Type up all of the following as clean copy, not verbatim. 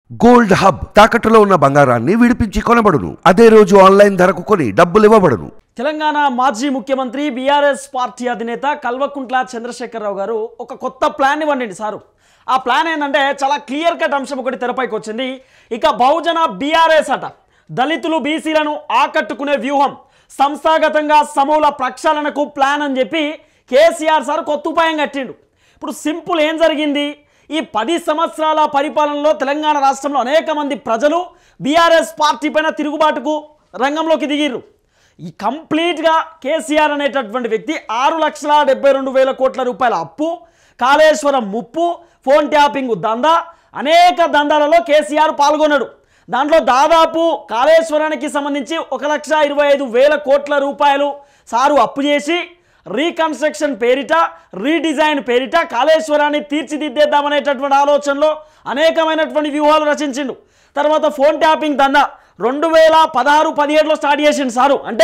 Gold hub తాకట్టులో ఉన్న బంగారాన్ని విడిపించి కొనబడును. అదే రోజు ఆన్లైన్ ధరకు కొని డబ్బులు ఇవ్వబడును. తెలంగాణ మాజీ ముఖ్యమంత్రి బీఆర్ఎస్ పార్టీ అధినేత కల్వకుంట్ల చంద్రశేఖరరావు గారు ఒక కొత్త ప్లాన్ ఇవ్వండి సారు. ఆ ప్లాన్ ఏంటంటే చాలా క్లియర్ కట్ అంశం ఒకటి తెరపైకి వచ్చింది. ఇక బహుజన బీఆర్ఎస్ అట దళితులు బీసీలను ఆకట్టుకునే వ్యూహం, సంస్థాగతంగా సమూల ప్రక్షాళనకు ప్లాన్ అని చెప్పి కేసీఆర్ సార్ కొత్త ఉపాయం కట్టిండు. ఇప్పుడు సింపుల్ ఏం జరిగింది, ఈ 10 సంవత్సరాల పరిపాలనలో తెలంగాణ రాష్ట్రంలో అనేక మంది ప్రజలు బీఆర్ఎస్ పార్టీ పైన తిరుగుబాటుకు రంగంలోకి దిగిర్రు. ఈ కంప్లీట్గా కేసీఆర్ అనేటటువంటి వ్యక్తి 6,72,000 కోట్ల రూపాయల అప్పు, కాళేశ్వరం ముప్పు, ఫోన్ ట్యాపింగ్ దందా, అనేక దందాలలో కేసీఆర్ పాల్గొన్నాడు. దాంట్లో దాదాపు కాళేశ్వరానికి సంబంధించి 1,25,000 కోట్ల రూపాయలు సారు అప్పు చేసి రీకన్స్ట్రక్షన్ పేరిట, రీడిజైన్ పేరిట కాళేశ్వరాన్ని తీర్చిదిద్దేద్దామనేటటువంటి ఆలోచనలో అనేకమైనటువంటి వ్యూహాలు రచించిండు. తర్వాత ఫోన్ ట్యాపింగ్ దందా 2016-17లో స్టార్ట్ చేసిండు సారు. అంటే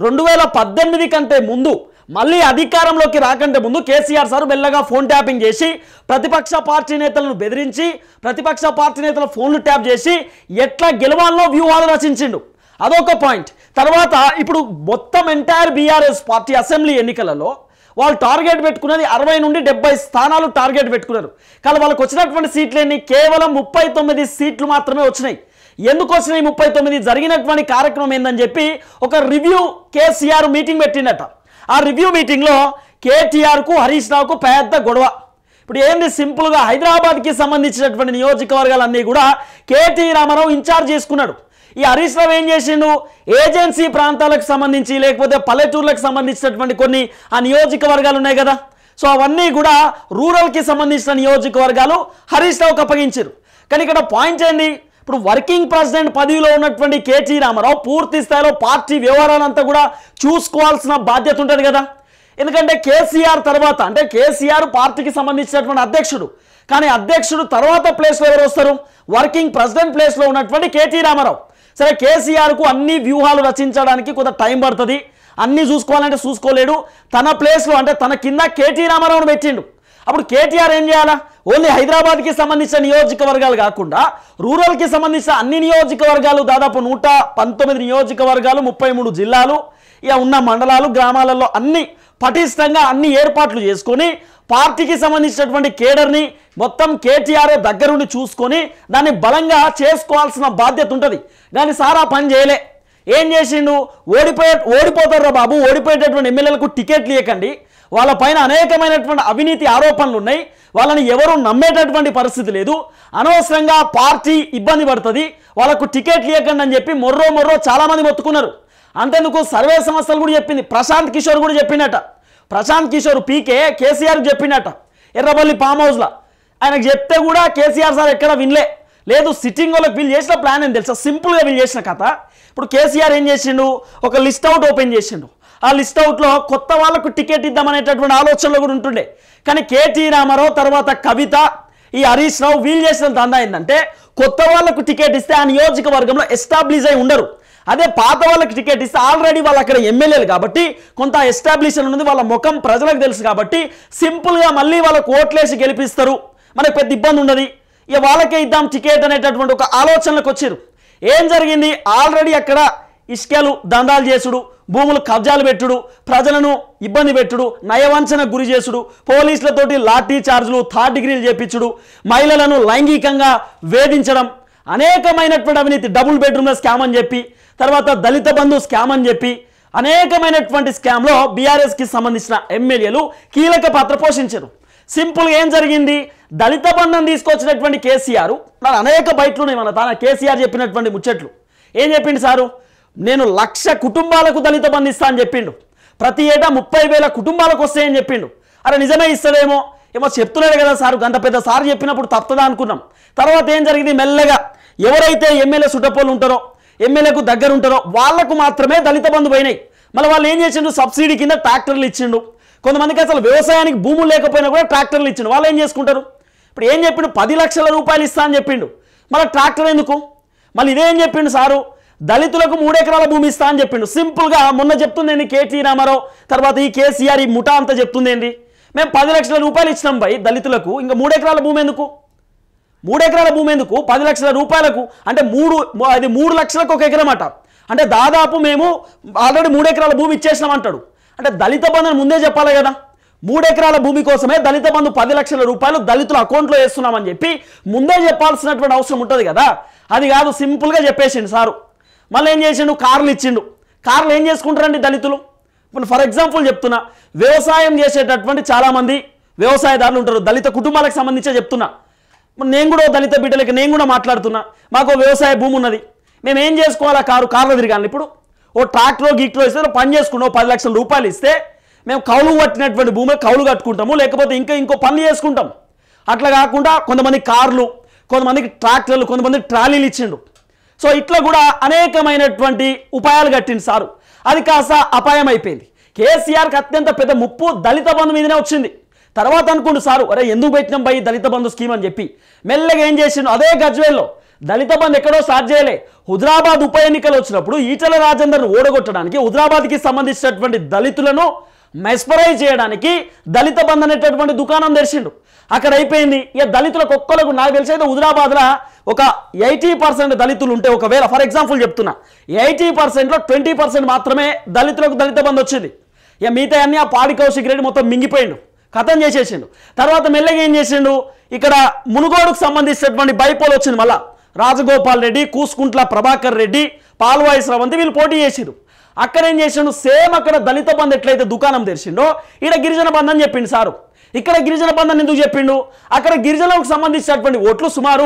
2018 కంటే ముందు, మళ్ళీ అధికారంలోకి రాకంటే ముందు కేసీఆర్ సారు మెల్లగా ఫోన్ ట్యాపింగ్ చేసి ప్రతిపక్ష పార్టీ నేతలను బెదిరించి, ప్రతిపక్ష పార్టీ నేతల ఫోన్లు ట్యాప్ చేసి ఎట్లా గెలవాలో వ్యూహాలు రచించిండు. అదొక పాయింట్. తర్వాత ఇప్పుడు మొత్తం ఎంటైర్ బీఆర్ఎస్ పార్టీ అసెంబ్లీ ఎన్నికలలో వాళ్ళు టార్గెట్ పెట్టుకున్నది 60 నుండి 70 స్థానాలు టార్గెట్ పెట్టుకున్నారు. కానీ వాళ్ళకు వచ్చినటువంటి సీట్లన్నీ కేవలం 39 సీట్లు మాత్రమే వచ్చినాయి. ఎందుకు వచ్చినాయి 39? జరిగినటువంటి కార్యక్రమం ఏందని చెప్పి ఒక రివ్యూ కేసీఆర్ మీటింగ్ పెట్టిండట. ఆ రివ్యూ మీటింగ్లో కేటీఆర్కు హరీష్ రావుకు పెద్ద గొడవ. ఇప్పుడు ఏంది, సింపుల్గా హైదరాబాద్కి సంబంధించినటువంటి నియోజకవర్గాలన్నీ కూడా కేటీ రామారావు ఇన్ఛార్జ్ చేసుకున్నాడు. ఈ హరీష్ రావు ఏం చేసిండు, ఏజెన్సీ ప్రాంతాలకు సంబంధించి లేకపోతే పల్లెటూర్లకు సంబంధించినటువంటి కొన్ని ఆ నియోజకవర్గాలు ఉన్నాయి కదా, సో అవన్నీ కూడా రూరల్కి సంబంధించిన నియోజకవర్గాలు హరీష్ రావుకి అప్పగించారు. కానీ ఇక్కడ పాయింట్ ఏంది, ఇప్పుడు వర్కింగ్ ప్రెసిడెంట్ పదవిలో ఉన్నటువంటి కేటీ రామారావు పూర్తి స్థాయిలో పార్టీ వ్యవహారాలంతా కూడా చూసుకోవాల్సిన బాధ్యత ఉంటుంది కదా. ఎందుకంటే కేసీఆర్ తర్వాత, అంటే కేసీఆర్ పార్టీకి సంబంధించినటువంటి అధ్యక్షుడు, కానీ అధ్యక్షుడు తర్వాత ప్లేస్లో ఎవరు వస్తారు, వర్కింగ్ ప్రెసిడెంట్ ప్లేస్లో ఉన్నటువంటి కేటీ రామారావు. సరే, కేసీఆర్కు అన్ని వ్యూహాలు రచించడానికి కొంత టైం పడుతుంది, అన్నీ చూసుకోవాలంటే చూసుకోలేడు. తన ప్లేస్లో అంటే తన కింద కేటీ రామారావును పెట్టిండు. అప్పుడు కేటీఆర్ ఏం చేయాలా, ఓన్లీ హైదరాబాద్కి సంబంధించిన నియోజకవర్గాలు కాకుండా రూరల్కి సంబంధించిన అన్ని నియోజకవర్గాలు, దాదాపు 119 నియోజకవర్గాలు, 33 జిల్లాలు, ఇక ఉన్న మండలాలు, గ్రామాలలో అన్ని పటిష్టంగా అన్ని ఏర్పాట్లు చేసుకొని పార్టీకి సంబంధించినటువంటి కేడర్ని మొత్తం కేటీఆర్ దగ్గరుండి చూసుకొని దాన్ని బలంగా చేసుకోవాల్సిన బాధ్యత ఉంటుంది. కానీ సారా పని చేయలే. ఏం చేసిండు, ఓడిపోతారా బాబు, ఓడిపోయేటటువంటి ఎమ్మెల్యేలకు టికెట్లు ఇవ్వకండి, వాళ్ళ పైన అనేకమైనటువంటి అవినీతి ఆరోపణలు ఉన్నాయి, వాళ్ళని ఎవరు నమ్మేటటువంటి పరిస్థితి లేదు, అనవసరంగా పార్టీ ఇబ్బంది పడుతుంది, వాళ్ళకు టికెట్లు ఇవ్వకండి అని చెప్పి మొర్రో చాలామంది మొత్తుకున్నారు. అంతేందుకు సర్వే సంస్థలు కూడా చెప్పింది, ప్రశాంత్ కిషోర్ కూడా చెప్పిండట. ప్రశాంత్ కిషోర్ పీకే కేసీఆర్ చెప్పినట్ట ఎర్రబల్లి ఫామ్ హౌస్లో. ఆయనకు చెప్తే కూడా కేసీఆర్ సార్ ఎక్కడ వినలే. లేదు, సిట్టింగ్ వాళ్ళకి వీళ్ళు చేసిన ప్లాన్ ఏం తెలుసా, సింపుల్గా వీళ్ళు చేసిన కథ. ఇప్పుడు కేసీఆర్ ఏం చేసిండు, ఒక లిస్ట్ అవుట్ ఓపెన్ చేసిండు. ఆ లిస్ట్ అవుట్లో కొత్త వాళ్ళకు టికెట్ ఇద్దామనేటటువంటి ఆలోచనలో కూడా ఉంటుండే. కానీ కేటీ రామారావు తర్వాత కవిత, ఈ హరీష్ రావు వీళ్ళు చేసిన దందా ఏంటంటే కొత్త వాళ్ళకు టికెట్ ఇస్తే ఆ నియోజకవర్గంలో ఎస్టాబ్లిష్ అయి ఉండరు. అదే పాత వాళ్ళకి టికెట్ ఇస్తే ఆల్రెడీ వాళ్ళు అక్కడ ఎమ్మెల్యేలు కాబట్టి కొంత ఎస్టాబ్లిషన్ ఉంది, వాళ్ళ ముఖం ప్రజలకు తెలుసు కాబట్టి సింపుల్గా మళ్ళీ వాళ్ళకు ఓట్లేసి గెలిపిస్తారు, మనకు పెద్ద ఇబ్బంది ఉండదు, ఇక వాళ్ళకే ఇద్దాం టికెట్ అనేటటువంటి ఒక ఆలోచనలకు వచ్చారు. ఏం జరిగింది, ఆల్రెడీ అక్కడ ఇసుకలు దందాలు చేసుడు, భూములు కబ్జాలు పెట్టుడు, ప్రజలను ఇబ్బంది పెట్టుడు, నయవంచనకు గురి చేసుడు, పోలీసులతోటి లాఠీ చార్జులు, 3rd డిగ్రీలు చేపించుడు, మహిళలను లైంగికంగా వేధించడం, అనేకమైనటువంటి అవినీతి, డబుల్ బెడ్రూమ్ల స్కామ్ అని చెప్పి, తర్వాత దళిత బంధు స్కామ్ అని చెప్పి అనేకమైనటువంటి స్కామ్లో బీఆర్ఎస్కి సంబంధించిన ఎమ్మెల్యేలు కీలక పాత్ర పోషించారు. సింపుల్గా ఏం జరిగింది, దళిత బంధం తీసుకొచ్చినటువంటి కేసీఆర్ అనేక బయటలున్నాయి మన తాను కేసీఆర్ చెప్పినటువంటి ముచ్చట్లు. ఏం చెప్పిండు సారు, నేను 1,00,000 కుటుంబాలకు దళిత బంధు ఇస్తా అని చెప్పిండు, ప్రతి ఏటా 30,000 కుటుంబాలకు వస్తాయని చెప్పిండు. అరే నిజమే ఇస్తాడేమో ఏమో చెప్తున్నాడు కదా సారు, గంట పెద్ద సారు చెప్పినప్పుడు తప్పుతుందా అనుకున్నాం. తర్వాత ఏం జరిగింది, మెల్లగా ఎవరైతే ఎమ్మెల్యే సుటపోలు ఉంటారో, ఎమ్మెల్యేకు దగ్గర ఉంటారో వాళ్లకు మాత్రమే దళిత బంధు పోయినాయి. మళ్ళీ వాళ్ళు ఏం చేసిండు, సబ్సిడీ కింద ట్రాక్టర్లు ఇచ్చిండు. కొంతమందికి అసలు వ్యవసాయానికి భూములు లేకపోయినా కూడా ట్రాక్టర్లు ఇచ్చిండు. వాళ్ళు ఏం చేసుకుంటారు, ఇప్పుడు ఏం చెప్పిండు, 10 లక్షల రూపాయలు ఇస్తా అని చెప్పిండు, మళ్ళీ ట్రాక్టర్ ఎందుకు, మళ్ళీ ఇదేం చెప్పిండు సారు, దళితులకు 3 ఎకరాల భూమి ఇస్తా అని చెప్పిండు. సింపుల్గా మొన్న చెప్తుందేంటి కేటీ రామారావు, తర్వాత ఈ కేసీఆర్ ఈ ముఠా అంతా చెప్తుందేంటి, మేము 10 లక్షల రూపాయలు ఇచ్చినాం భయ్ దళితులకు, ఇంకా 3 ఎకరాల భూమి ఎందుకు, 3 ఎకరాల భూమి ఎందుకు 10 లక్షల రూపాయలకు అంటే 3 లక్షలకు 1 ఎకరం అట అంటే దాదాపు మేము ఆల్రెడీ 3 ఎకరాల భూమి ఇచ్చేసినాం అంటాడు అంటే దళిత బంధుని ముందే చెప్పాలి కదా 3 ఎకరాల భూమి కోసమే దళిత బంధు 10 లక్షల రూపాయలు దళితుల అకౌంట్లో వేస్తున్నామని చెప్పి ముందే చెప్పాల్సినటువంటి అవసరం ఉంటుంది కదా అది కాదు సింపుల్గా చెప్పేసిండు సారు మళ్ళీ ఏం చేసిండు కార్లు ఇచ్చిండు కార్లు ఏం చేసుకుంటారండి దళితులు ఇప్పుడు ఫర్ ఎగ్జాంపుల్ చెప్తున్నా వ్యవసాయం చేసేటటువంటి చాలామంది వ్యవసాయదారులు ఉంటారు దళిత కుటుంబాలకు సంబంధించే చెప్తున్నా నేను కూడా దళిత బిడ్డలకి నేను కూడా మాట్లాడుతున్నా మాకు వ్యవసాయ భూమి ఉన్నది మేము ఏం చేసుకోవాలా కార్లో తిరగాలి ఇప్పుడు ఓ ట్రాక్టరో గీక్టరో ఇస్తే పని చేసుకున్నాం 10 లక్షల రూపాయలు ఇస్తే మేము కౌలు పట్టినటువంటి భూమి కౌలు కట్టుకుంటాము లేకపోతే ఇంకో పనులు చేసుకుంటాం అట్లా కాకుండా కొంతమంది కార్లు కొంతమందికి ట్రాక్టర్లు కొంతమందికి ట్రాలీలు ఇచ్చిండు సో ఇట్లా కూడా అనేకమైనటువంటి ఉపాయాలు కట్టిండు సారు అది కాస్త అపాయం అయిపోయింది కేసీఆర్కి అత్యంత పెద్ద ముప్పు దళిత బంధు మీదనే వచ్చింది తర్వాత అనుకుంటు సారు అరే ఎందుకు పెట్టినాం బై దళిత బంధు స్కీమ్ అని చెప్పి మెల్లగా ఏం చేసిండు అదే గజ్వేల్లో దళిత బంధు ఎక్కడో స్టార్ట్ చేయలే హుజరాబాద్ ఉప ఎన్నికలు వచ్చినప్పుడు ఈటల రాజేందర్ను ఓడగొట్టడానికి హుజరాబాద్కి సంబంధించినటువంటి దళితులను మెస్పరైజ్ చేయడానికి దళిత బంధు అనేటటువంటి దుకాణం తెరిచిండు అక్కడ అయిపోయింది ఇక దళితులకు ఒక్కలకు నాకు తెలిసైతే హుజరాబాద్లో ఒక 80% దళితులు ఉంటే ఒకవేళ ఫర్ ఎగ్జాంపుల్ చెప్తున్నా 80%లో 20% మాత్రమే దళితులకు దళిత బంధు వచ్చింది ఇక మిగతా అన్ని ఆ పాడి కౌశిక్ రెడ్డి మొత్తం మింగిపోయిండు కథం చేసేసిండు తర్వాత మెల్లగా ఏం చేసిండు ఇక్కడ మునుగోడుకు సంబంధించినటువంటి బైపోల్ వచ్చింది మళ్ళా రాజగోపాల్ రెడ్డి కూసుకుంట్ల ప్రభాకర్ రెడ్డి పాల్వాయి స్రవంతి వీళ్ళు పోటీ చేసిండు అక్కడ ఏం చేసిండు సేమ్ అక్కడ దళిత బంధు ఎట్లయితే దుకాణం తెరిచిండో ఇక్కడ గిరిజన బంధు అని చెప్పిండు సారు ఇక్కడ గిరిజన బంధు ఎందుకు చెప్పిండు అక్కడ గిరిజనులకు సంబంధించినటువంటి ఓట్లు సుమారు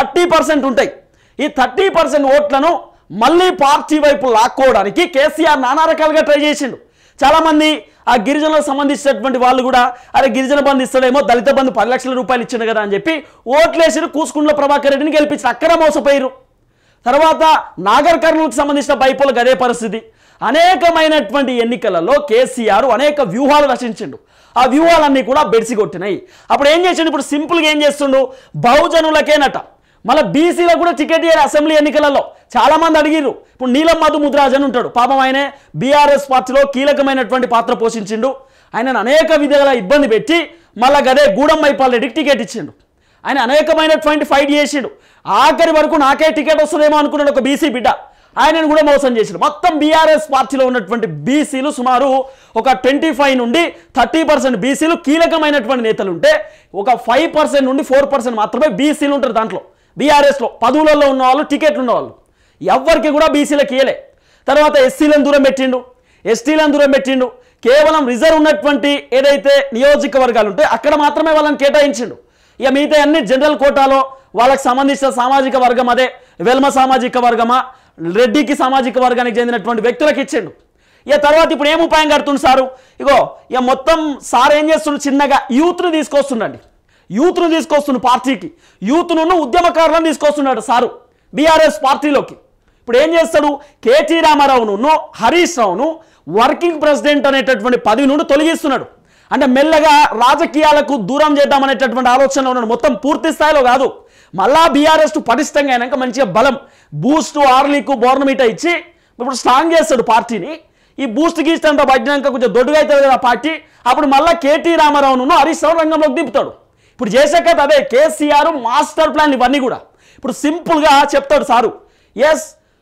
30% ఉంటాయి ఈ 30% ఓట్లను మళ్ళీ పార్టీ వైపు లాక్కోవడానికి కేసీఆర్ నానా రకాలుగా ట్రై చేసిండు చాలామంది ఆ గిరిజనులకు సంబంధించినటువంటి వాళ్ళు కూడా అరే గిరిజన బంధు ఇస్తాడేమో దళిత బంధు 10 లక్షల రూపాయలు ఇచ్చిండు కదా అని చెప్పి ఓట్లేసిరు కూసుకుంట్ల ప్రభాకర్ రెడ్డిని గెలిపించి అక్కడ మోసపోయారు తర్వాత నాగర్ కర్నూలుకు సంబంధించిన బైపోలకు అదే పరిస్థితి అనేకమైనటువంటి ఎన్నికలలో కేసీఆర్ అనేక వ్యూహాలు రచించిండు ఆ వ్యూహాలన్నీ కూడా బెడిసి కొట్టినాయి అప్పుడు ఏం చేసిండు ఇప్పుడు సింపుల్గా ఏం చేస్తుండు బహుజనులకేనట మళ్ళీ బీసీలకు కూడా టికెట్ ఇయ్యారు అసెంబ్లీ ఎన్నికలలో చాలామంది అడిగిర్రు ఇప్పుడు నీలం మధు ముద్రాజ్ అని ఉంటాడు పాపం ఆయనే బీఆర్ఎస్ పార్టీలో కీలకమైనటువంటి పాత్ర పోషించిండు ఆయనను అనేక విధాలుగా ఇబ్బంది పెట్టి మళ్ళీ గదే గూడెం మైపాల్ రెడ్డికి టికెట్ ఇచ్చిండు ఆయన అనేకమైనటువంటి ఫైట్ చేసిండు ఆఖరి వరకు నాకే టికెట్ వస్తుందేమో అనుకున్నాడు ఒక బీసీ బిడ్డ ఆయనను కూడా మోసం చేసిండు మొత్తం బీఆర్ఎస్ పార్టీలో ఉన్నటువంటి బీసీలు సుమారు ఒక 25 నుండి 30% బీసీలు కీలకమైనటువంటి నేతలు ఉంటే ఒక 5% నుండి 4% మాత్రమే బీసీలు ఉంటారు దాంట్లో బీఆర్ఎస్లో పదవులలో ఉన్న వాళ్ళు టికెట్లు ఉన్నవాళ్ళు ఎవరికి కూడా బీసీలకు ఇయ్యలే తర్వాత ఎస్సీలను దూరం పెట్టిండు ఎస్టీలను దూరం పెట్టిండు కేవలం రిజర్వ్ ఉన్నటువంటి ఏదైతే నియోజకవర్గాలు ఉంటే అక్కడ మాత్రమే వాళ్ళని కేటాయించిండు ఇక మిగతా అన్ని జనరల్ కోటాలో వాళ్ళకి సంబంధించిన సామాజిక వర్గం అదే వెల్మ సామాజిక వర్గమా రెడ్డికి సామాజిక వర్గానికి చెందినటువంటి వ్యక్తులకు ఇచ్చిండు ఇక తర్వాత ఇప్పుడు ఏం ఉపాయం కడుతుంది సారు ఇగో ఇక మొత్తం సార్ ఏం చేస్తుండు చిన్నగా యూత్ను తీసుకొస్తుండండి యూత్ను తీసుకొస్తుండు పార్టీకి యూత్ను ఉద్యమకారులను తీసుకొస్తున్నాడు సారు బీఆర్ఎస్ పార్టీలోకి ఇప్పుడు ఏం చేస్తాడు కేటీ రామారావును హరీష్ రావును వర్కింగ్ ప్రెసిడెంట్ అనేటటువంటి పదవి నుండి తొలగిస్తున్నాడు అంటే మెల్లగా రాజకీయాలకు దూరం చేద్దామనేటటువంటి ఆలోచన ఉన్నాడు మొత్తం పూర్తి స్థాయిలో కాదు మళ్ళా బీఆర్ఎస్ పటిష్టంగా అయినాక మంచిగా బలం బూస్ట్ ఆర్లీకు బోర్నమీట ఇచ్చి ఇప్పుడు స్ట్రాంగ్ చేస్తాడు పార్టీని ఈ బూస్ట్ గీస్ట్ అంతా పట్టినాక కొంచెం దొడ్డుగా అవుతుంది కదా పార్టీ అప్పుడు మళ్ళీ కేటీ రామారావును హరీష్ రావు రంగంలోకి దింపుతాడు ఇప్పుడు చేసే కదా అదే కేసీఆర్ మాస్టర్ ప్లాన్ ఇవన్నీ కూడా ఇప్పుడు సింపుల్గా చెప్తాడు సారు ఎస్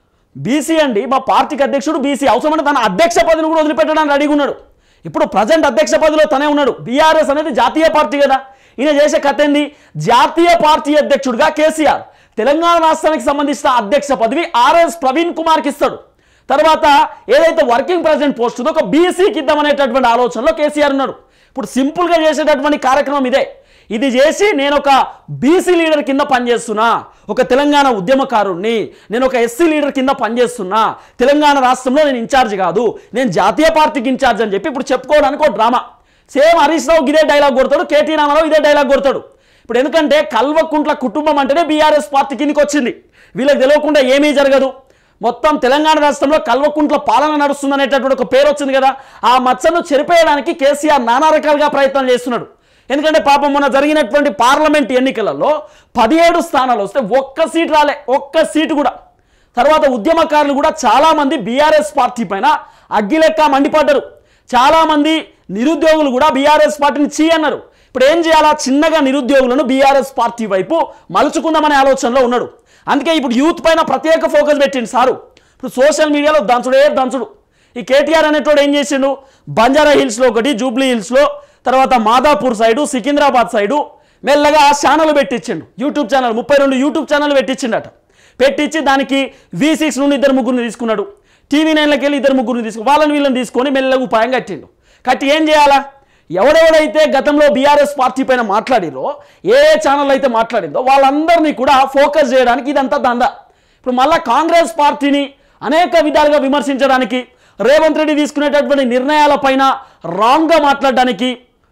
బీసీ అండి మా పార్టీకి అధ్యక్షుడు బీసీ అవసరమంటే తన అధ్యక్ష పదవిని కూడా వదిలిపెట్టడానికి రెడీగా ఉన్నాడు ఇప్పుడు ప్రజెంట్ అధ్యక్ష పదవిలో తనే ఉన్నాడు బీఆర్ఎస్ అనేది జాతీయ పార్టీ కదా ఈయన చేసే కథ ఏంది జాతీయ పార్టీ అధ్యక్షుడిగా కేసీఆర్ తెలంగాణ రాష్ట్రానికి సంబంధించిన అధ్యక్ష పదవి ఆర్ఎస్ ప్రవీణ్ కుమార్కి ఇస్తాడు తర్వాత ఏదైతే వర్కింగ్ ప్రెసిడెంట్ పోస్ట్ ఉందో ఒక బీసీకి ఇద్దామనేటటువంటి ఆలోచనలో కేసీఆర్ ఉన్నాడు ఇప్పుడు సింపుల్గా చేసేటటువంటి కార్యక్రమం ఇదే ఇది చేసి నేను ఒక బీసీ లీడర్ కింద పనిచేస్తున్నా ఒక తెలంగాణ ఉద్యమకారుణ్ణి నేను ఒక ఎస్సీ లీడర్ కింద పనిచేస్తున్నా తెలంగాణ రాష్ట్రంలో నేను ఇన్ఛార్జ్ కాదు నేను జాతీయ పార్టీకి ఇన్ఛార్జ్ అని చెప్పి ఇప్పుడు చెప్పుకోవడానికి ఒక డ్రామా సేమ్ హరీష్ రావు ఇదే డైలాగ్ కొడతాడు కేటీ రామారావు ఇదే డైలాగ్ కొడతాడు ఇప్పుడు ఎందుకంటే కల్వకుంట్ల కుటుంబం అంటేనే బీఆర్ఎస్ పార్టీ కిందకి వచ్చింది వీళ్ళకి తెలియకుండా ఏమీ జరగదు మొత్తం తెలంగాణ రాష్ట్రంలో కల్వకుంట్ల పాలన నడుస్తుందనేటటువంటి ఒక పేరు వచ్చింది కదా ఆ మచ్చను చెరిపేయడానికి కేసీఆర్ నానా రకాలుగా ప్రయత్నం చేస్తున్నాడు ఎందుకంటే పాపం మొన్న జరిగినటువంటి పార్లమెంట్ ఎన్నికలలో 17 స్థానాలు వస్తే ఒక్క సీట్ రాలే ఒక్క సీటు కూడా తర్వాత ఉద్యమకారులు కూడా చాలామంది బీఆర్ఎస్ పార్టీ పైన అగ్గిలెక్క మండిపడ్డారు చాలామంది నిరుద్యోగులు కూడా బీఆర్ఎస్ పార్టీని చీ అన్నారు ఇప్పుడు ఏం చేయాలా, చిన్నగా నిరుద్యోగులను బీఆర్ఎస్ పార్టీ వైపు మలుచుకుందామనే ఆలోచనలో ఉన్నాడు. అందుకే ఇప్పుడు యూత్ పైన ప్రత్యేక ఫోకస్ పెట్టిండు సారు. ఇప్పుడు సోషల్ మీడియాలో దంచుడు. ఈ కేటీఆర్ అనేటోడు ఏం చేసిండు, బంజారా హిల్స్లో ఒకటి, జూబ్లీ హిల్స్లో, తర్వాత మాదాపూర్ సైడు, సికింద్రాబాద్ సైడు మెల్లగా ఛానల్ పెట్టించిండు. యూట్యూబ్ ఛానల్ 32 యూట్యూబ్ ఛానల్ పెట్టించిండట. పెట్టించి దానికి V6 నుండి 2-3 తీసుకున్నాడు, TV9లోకి వెళ్ళి 2-3 తీసుకుని వాళ్ళని వీళ్ళని తీసుకొని మెల్లగా ఉపాయం కట్టిండు. కట్టి ఏం చేయాలా, ఎవడెవడైతే గతంలో బీఆర్ఎస్ పార్టీ పైన మాట్లాడిరో, ఏ ఛానల్ అయితే మాట్లాడిందో వాళ్ళందరినీ కూడా ఫోకస్ చేయడానికి ఇదంతా దందా. ఇప్పుడు మళ్ళీ కాంగ్రెస్ పార్టీని అనేక విధాలుగా విమర్శించడానికి, రేవంత్ రెడ్డి తీసుకునేటటువంటి నిర్ణయాలపైన రాంగ్గా మాట్లాడడానికి,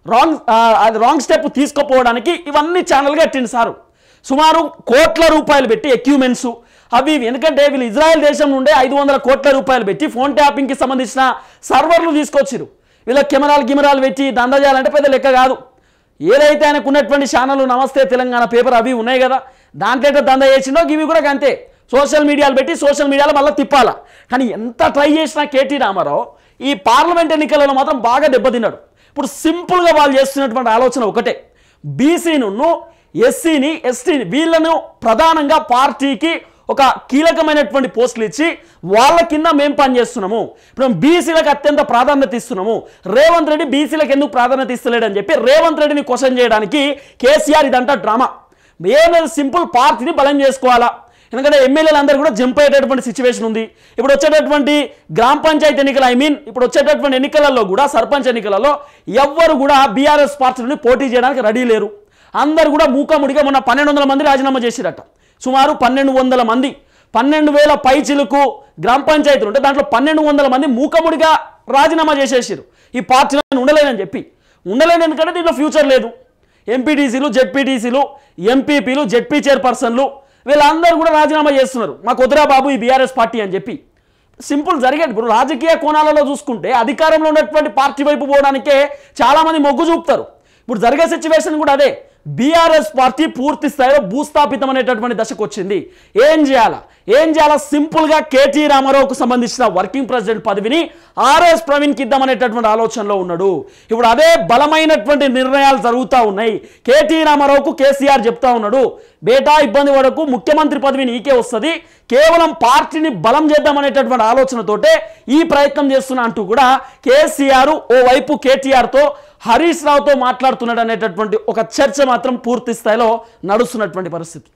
రాంగ్ స్టెప్ తీసుకుపోవడానికి ఇవన్నీ ఛానల్ కట్టిండు సారు. సుమారు కోట్ల రూపాయలు పెట్టి ఎక్విప్మెంట్స్ అవి, ఎందుకంటే వీళ్ళు ఇజ్రాయెల్ దేశం నుండే 500 కోట్ల రూపాయలు పెట్టి ఫోన్ ట్యాపింగ్కి సంబంధించిన సర్వర్లు తీసుకొచ్చిరు. వీళ్ళ కెమెరాలు పెట్టి దందా చేయాలంటే పెద్ద లెక్క కాదు. ఏదైతే ఆయనకు ఉన్నటువంటి ఛానల్ నమస్తే తెలంగాణ పేపర్ అవి ఉన్నాయి కదా, దాంట్లో దందా చేసిండో ఇవి కూడా అంతే, సోషల్ మీడియాలు పెట్టి సోషల్ మీడియాలో మళ్ళీ తిప్పాలా. కానీ ఎంత ట్రై చేసినా కేటీ రామారావు ఈ పార్లమెంట్ ఎన్నికలలో మాత్రం బాగా దెబ్బతిన్నాడు. ఇప్పుడు సింపుల్గా వాళ్ళు చేస్తున్నటువంటి ఆలోచన ఒకటే, బీసీను, ఎస్సీని, ఎస్టీని వీళ్ళను ప్రధానంగా పార్టీకి ఒక కీలకమైనటువంటి పోస్టులు ఇచ్చి వాళ్ళ కింద మేము పనిచేస్తున్నాము, ఇప్పుడు బీసీలకు అత్యంత ప్రాధాన్యత ఇస్తున్నాము, రేవంత్ రెడ్డి బీసీలకు ఎందుకు ప్రాధాన్యత ఇస్తలేడని చెప్పి రేవంత్ రెడ్డిని క్వశ్చన్ చేయడానికి కేసీఆర్ ఇదంతా డ్రామా. ఏమైనా సింపుల్ పార్టీని బలం చేసుకోవాలా, ఎందుకంటే ఎమ్మెల్యేలు అందరూ కూడా జంప్ అయ్యేటటువంటి సిచ్యువేషన్ ఉంది. ఇప్పుడు వచ్చేటటువంటి గ్రామ పంచాయతీ ఎన్నికలు, ఇప్పుడు వచ్చేటటువంటి ఎన్నికలలో కూడా, సర్పంచ్ ఎన్నికలలో ఎవ్వరు కూడా బీఆర్ఎస్ పార్టీ నుండి పోటీ చేయడానికి రెడీ లేరు. అందరు కూడా మూకముడిగా మొన్న 1200 మంది రాజీనామా చేసిరట. సుమారు 1200 మంది, 12,000 పైచిలకు గ్రామ పంచాయతీలు ఉంటే దాంట్లో 1200 మంది మూకముడిగా రాజీనామా చేసేసారు. ఈ పార్టీలను ఉండలేనని చెప్పి, ఉండలేని ఎందుకంటే దీంట్లో ఫ్యూచర్ లేదు. ఎంపీటీసీలు, జెడ్పీటీసీలు, ఎంపీపీలు, జెడ్పీ చైర్పర్సన్లు వీళ్ళందరూ కూడా రాజీనామా చేస్తున్నారు. మాకు వద్దురా బాబు ఈ బీఆర్ఎస్ పార్టీ అని చెప్పి. సింపుల్ జరిగేది. ఇప్పుడు రాజకీయ కోణాలలో చూసుకుంటే అధికారంలో ఉన్నటువంటి పార్టీ వైపు పోవడానికే చాలామంది మొగ్గు చూపుతారు. ఇప్పుడు జరిగే సిచ్యువేషన్ కూడా అదే. బీఆర్ఎస్ పార్టీ పూర్తి స్థాయిలో భూస్థాపితం అనేటటువంటి దశకు వచ్చింది. ఏం చేయాలా సింపుల్గా కేటీ రామారావుకు సంబంధించిన వర్కింగ్ ప్రెసిడెంట్ పదవిని ఆర్ఎస్ ప్రవీణ్కి ఇద్దామనేటటువంటి ఆలోచనలో ఉన్నాడు. ఇప్పుడు అదే బలమైనటువంటి నిర్ణయాలు జరుగుతూ ఉన్నాయి. కేటీ రామారావుకు కేసీఆర్ చెప్తా ఉన్నాడు, బేటా ఇబ్బంది పడకు, ముఖ్యమంత్రి పదవి నీకే వస్తుంది, కేవలం పార్టీని బలం చేద్దామనేటటువంటి ఆలోచనతోటే ఈ ప్రయత్నం చేస్తున్నా అంటూ కూడా కేసీఆర్ ఓవైపు కేటీఆర్తో, హరీష్ రావుతో మాట్లాడుతున్నాడు అనేటటువంటి ఒక చర్చ మాత్రం పూర్తి స్థాయిలో నడుస్తున్నటువంటి పరిస్థితి.